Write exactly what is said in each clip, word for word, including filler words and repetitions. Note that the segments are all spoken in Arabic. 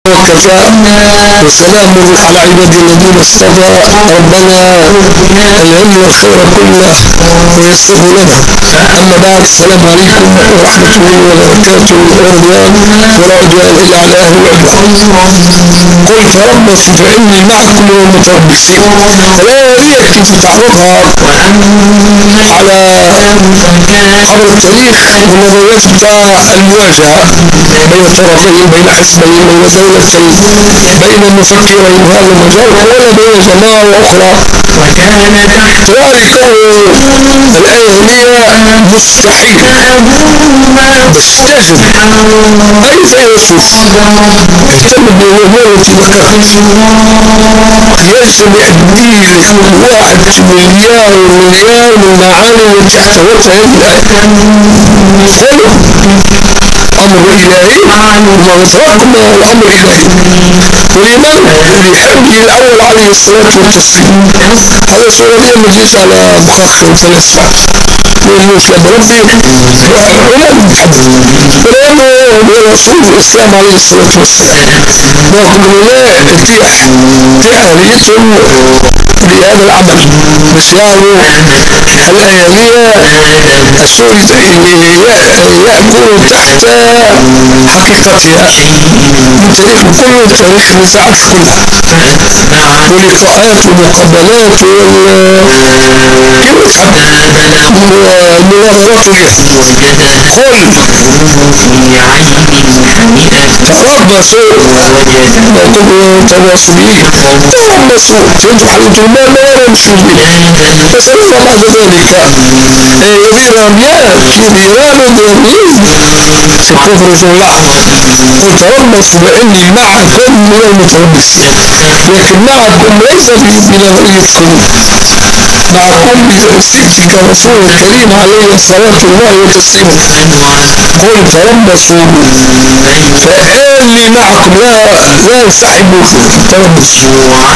وكفى وسلام على عباد الذين اصطفى. ربنا العلم الخير كله ويسره لنا. أما بعد، السلام عليكم ورحمة الله وبركاته ورضوان ولا عدوان إلا على أهل العدوان. قل تربصوا فإني معكم من المتربصين. الآية هي التي تعرضها على عبر التاريخ والنظريات بتاع المواجهة بين طرفين، بين حزبين، بين دولتين، بين المفكرين هذا المجال ولا بين جماعة أخرى. ذلك الآية هي مستحيل بس تجد أي فيلسوف اهتم بالأمور التي ذكرها يجب يدي لكل واحد مليار ومليار من المعاني التي احتوتها هذه الآية. حلو، أمر إلهي ومتراكم الأمر إلهي. والإمام لحبه الأول عليه الصلاة والتسليم هذا سؤالية مجلس على مخخ الفلسفة ويوسف بربي ولا محب ولأنه رسول الإسلام عليه الصلاة والسلام وقل لا اتيح تحريتهم لهذا العمل مشاعره الأيامية السوري يأكل تحت حقيقتها من تاريخ كله تاريخ النزاعات كلها ولقاءات ومقابلات ومناظرات بها. قل تربصوا تواصوا به تربصوا تنتم ما لا يمشوا به فسنرى بعد ذلك يدير أنبياء كبيران ودرمين ستخرج الله. قل تربصوا فإني معكم من المتربصين، لكن معكم ليس بنظريتكم، معكم بصدق رسول الكريم عليه الصلاة الله وتسليمه. قل تربصوا فإني معكم لا لا انسحبوا تربصوا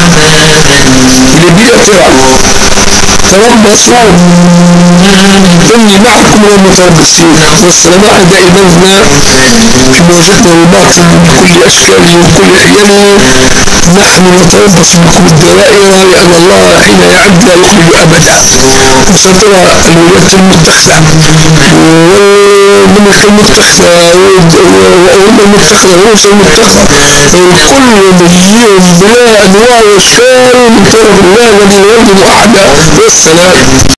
لبيئة تربصوا إني معكم من المتربصين. والسلامة دائما هنا في مواجهة الباطل بكل أشكاله وكل أحيانه. نحن نتربص بكم الدوائر لأن الله حين يعد لا يخرج أبدا. وسترى الولايات المتخذة والملك المتخذة وأم المتخذة ورؤوس المتخذة كل مليون بلا أنواع وأشكال من طرف الله الذي لا يوجد أحدا. والسلام.